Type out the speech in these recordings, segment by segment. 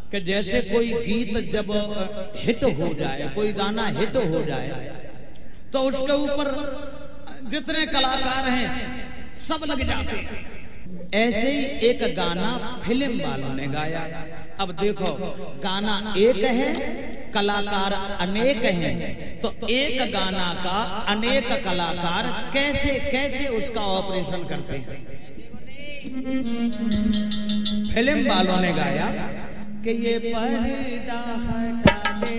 कि जैसे कोई गीत जब हिट हो जाए, कोई गाना हिट हो जाए, तो उसके ऊपर जितने कलाकार हैं सब लग जाते हैं। ऐसे ही एक गाना फिल्म वालों ने गाया। अब देखो, गाना एक है, कलाकार अनेक हैं, तो एक गाना का अनेक कलाकार कैसे कैसे उसका ऑपरेशन करते हैं। फिल्म वालों ने गाया कि ये पर्दा हटा दे,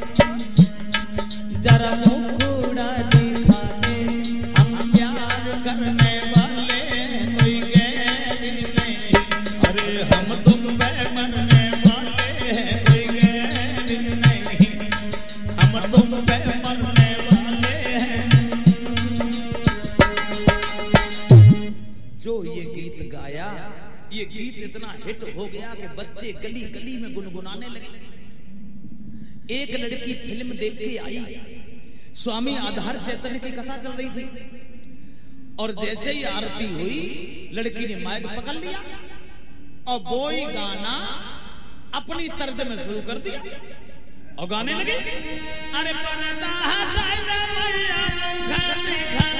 जरा मुखड़ा दिखा दे, हम प्यार करने वाले कोई गैर नहीं, अरे हम तुम पे मरने वाले हैं कोई गैर नहीं, हम तुम पे मरने वाले हैं। जो ये गीत गाया, ये गीत इतना हिट हो गया कि बच्चे गली गली में गुनगुनाने लगे। एक लड़की फिल्म देख के आई, स्वामी आधार चैतन्य की कथा चल रही थी, और जैसे ही आरती हुई लड़की ने माइक पकड़ लिया और वो ही गाना अपनी तर्ज में शुरू कर दिया और गाने लगे, अरे पर्दा हटा दे मैया मुखा दिखलाए,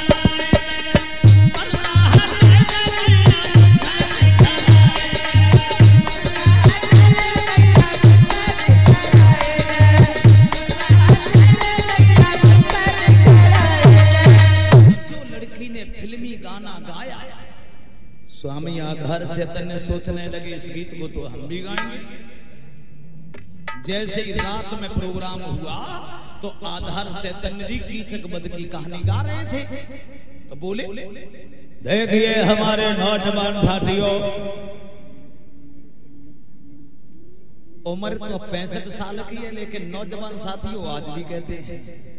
गाया। स्वामी आधार चैतन्य सोचने लगे इस गीत को तो हम भी गाएंगे। जैसे ही रात में प्रोग्राम हुआ तो आधार चैतन्य जी कीचक वध की कहानी गा रहे थे, तो बोले, देखिए हमारे नौजवान साथियों, उम्र तो 65 साल की है, लेकिन नौजवान साथियों आज भी कहते हैं।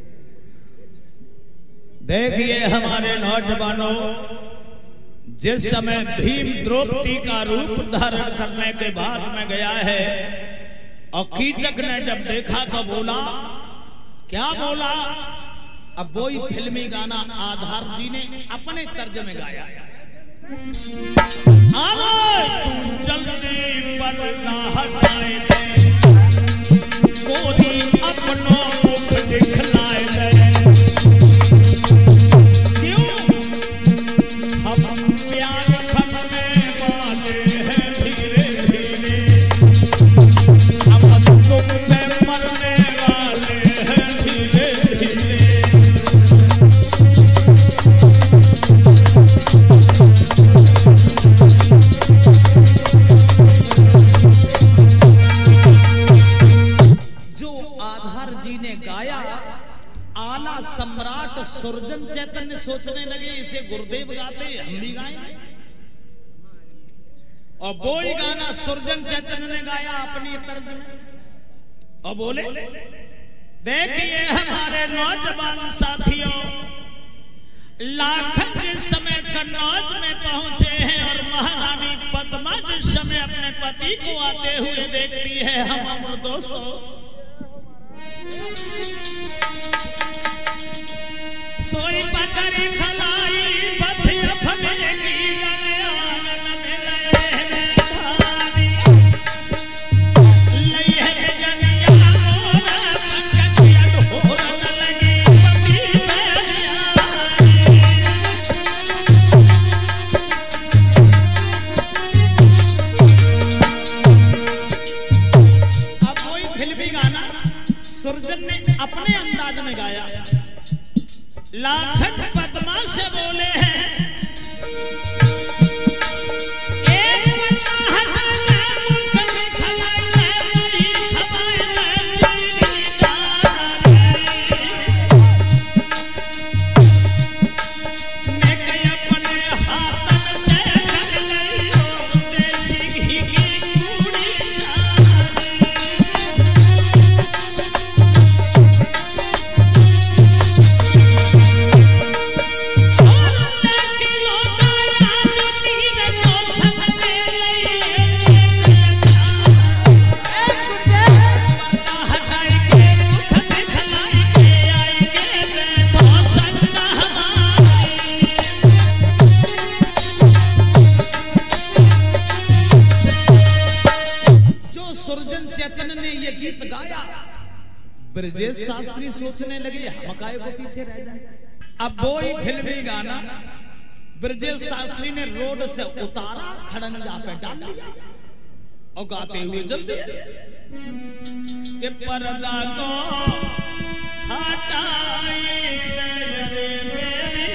देखिए हमारे नौजवानों, जिस समय भीम द्रौपदी का रूप धारण करने के बाद में गया है, और कीचक ने जब देखा तो बोला, क्या बोला? अब वही फिल्मी गाना आधार जी ने अपने तर्ज में गाया, अरे तू जल्दी पर्दा हटाए दे, कोई अपना मुख दिखलाए दे, सम्राट सुरजन चैतन्य सोचने लगे इसे गुरुदेव गाते, हम भी गाएंगे। और वो ही गाना सुरजन चैतन्य ने गाया अपनी तर्ज में, और बोले, देखिए हमारे नौजवान साथियों, लाखन जिस समय कन्नौज में पहुंचे हैं और महारानी पद्मा जिस समय अपने पति को आते हुए देखती है, हम अमर दोस्तों सोई पकड़ी खलाई पथी अपने की जनिया में न मिले भारी, लई है जनिया मोरा पंचकिया ढोर न लगी पति मेरी। अब वही फिल्मी गाना सुरजन ने अपने अंदाज में गाया। लाखन पद्मा से बोले हैं, एक पर्दा हटा दे, मुख दिखलाए दे, वही हवाए दे चली जाए, मैं कहीं अपने हाथन से कर लई देसी घी की पूरी चाय। लेके गोपीचंद चैतन्य ने ये गीत गाया, ब्रजेश शास्त्री सोचने लगे हम काहे को पीछे रह जाए। अब वो ही फिल्मी गाना ब्रजेश शास्त्री ने रोड से उतारा, खड़ंजा पे डाल दिया और गाते हुए चल दिए कि पर्दा को हटाई दे रे मेरी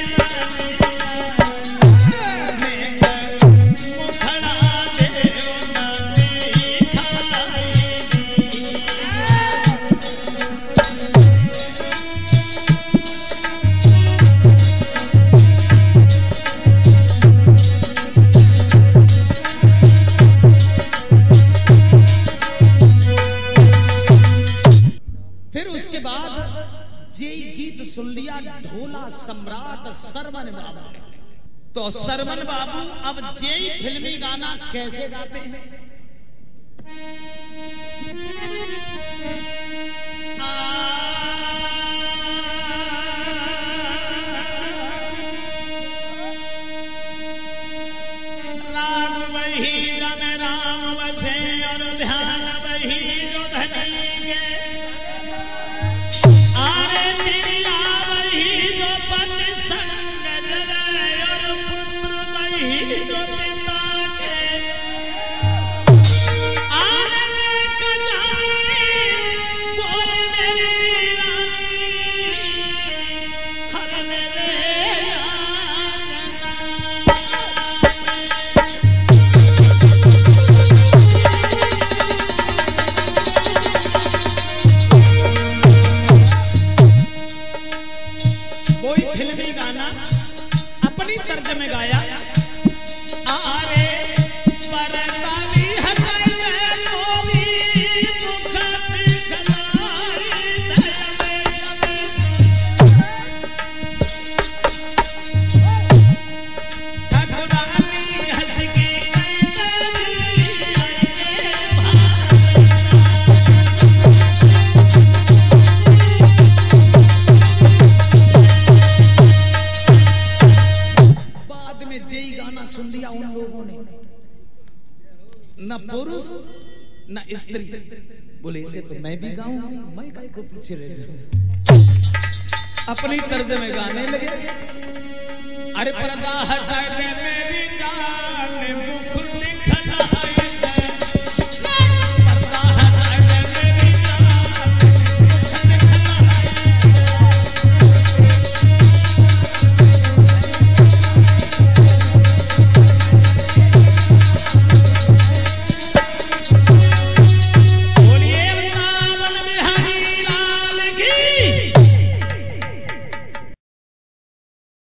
गीत सुन लिया ढोला सम्राट सरवन बाबू ने। तो सरवन बाबू अब जेई फिल्मी गाना कैसे गाते हैं? राम वही जन राम बसे और ध्यान वही जो धनी के, जो पिता के आने का जाने बोल मेरी रानी हर मेरे कोई फिल्मी गाना अपनी तर्ज में गाया। सुन लिया उन लोगों ने, न पुरुष न स्त्री, बोले इसे तो मैं भी गाऊंगी, मैं काहे को पीछे रह जाऊं। अपनी तर्ज में गाने लगे। अरे पर्दा हटा दे मेरी जान